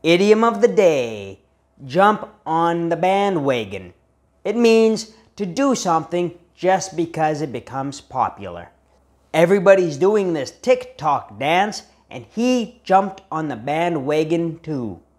Idiom of the day, jump on the bandwagon. It means to do something just because it becomes popular. Everybody's doing this TikTok dance, and he jumped on the bandwagon too.